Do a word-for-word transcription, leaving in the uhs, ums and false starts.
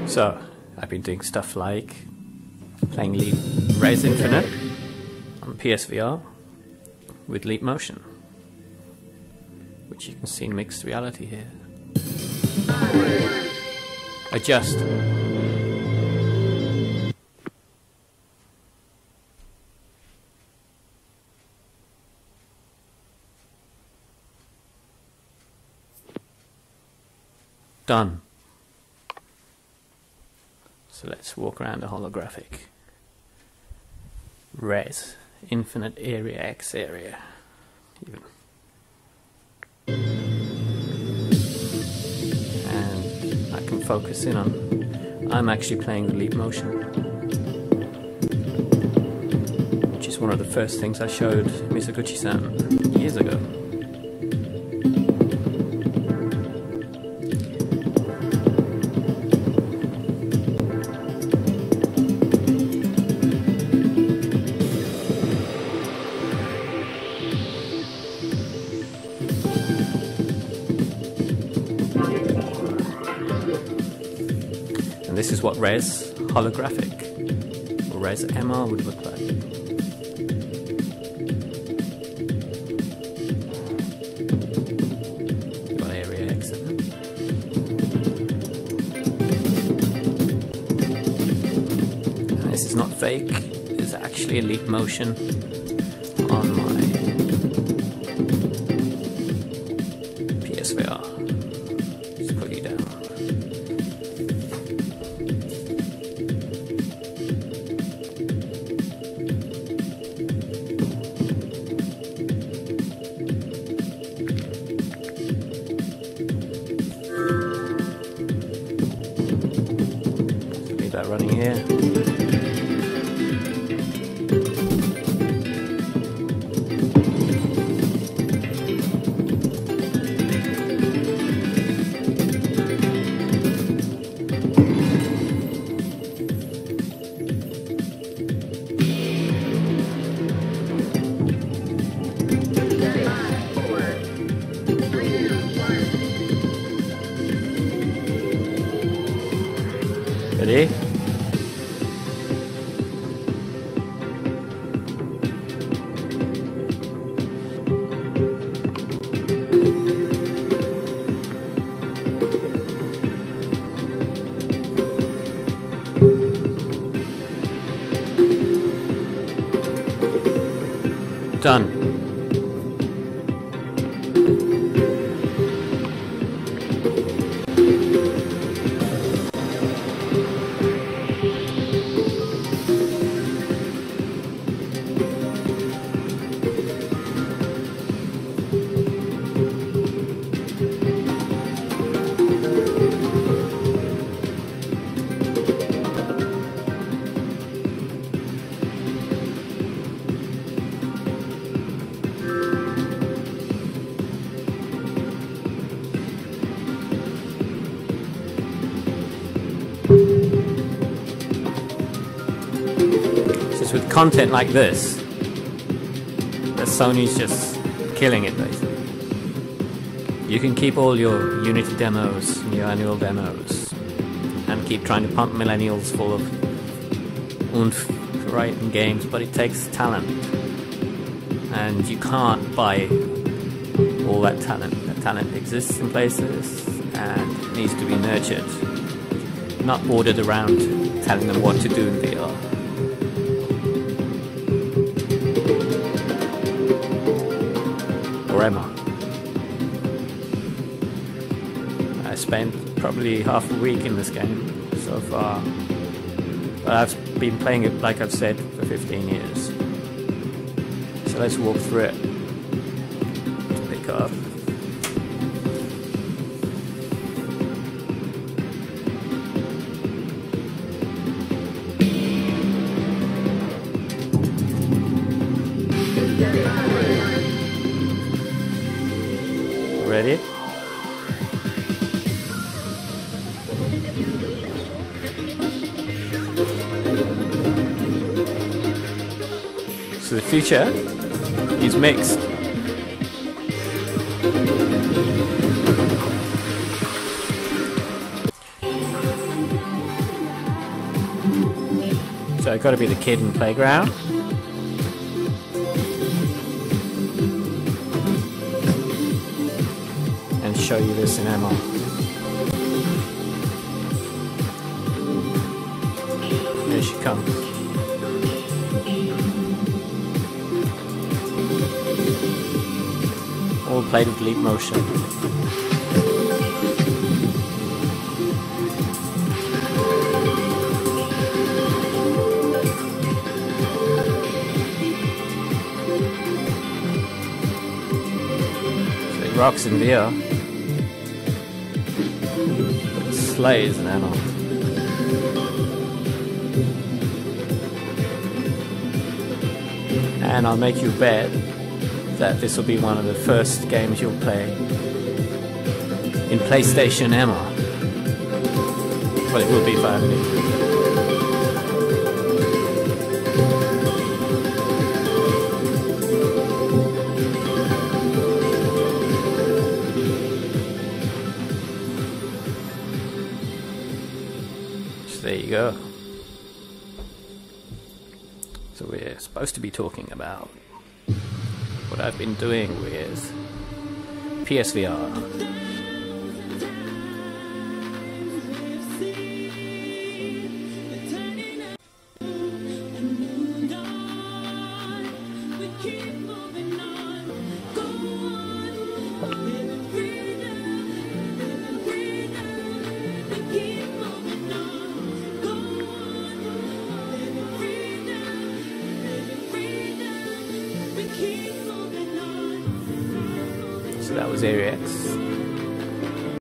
So, I've been doing stuff like playing Leap Rez Infinite on P S V R with Leap Motion, which you can see in mixed reality here. Adjust. Done. So let's walk around the holographic. Rez Infinite Area X area. Even. And I can focus in on, I'm actually playing the Leap Motion, which is one of the first things I showed Mizuguchi-san years ago. This is what Rez Holographic or Rez M R would look like. Got area excerpt. And this is not fake. It's actually a Leap Motion on my P S V R. Just put you down. That running here. Ready? Done. With content like this, that Sony's just killing it basically. You can keep all your Unity demos and your annual demos and keep trying to pump millennials full of oomph for writing games, but it takes talent, and you can't buy all that talent. That talent exists in places and it needs to be nurtured, not ordered around telling them what to do in V R. Or M R. I spent probably half a week in this game so far, but I've been playing it, like I've said, for fifteen years. So let's walk through it to pick up. Ready? So the future is mixed. So I've got to be the kid in playground. And show you this in M R. Here she comes. All played with leap motion. So it rocks in V R. But it slays in M R. And I'll make you bet that this will be one of the first games you'll play in PlayStation M R. Well, it will be for me. So there you go. So we're supposed to be talking about what I've been doing with P S V R. So that was Area X.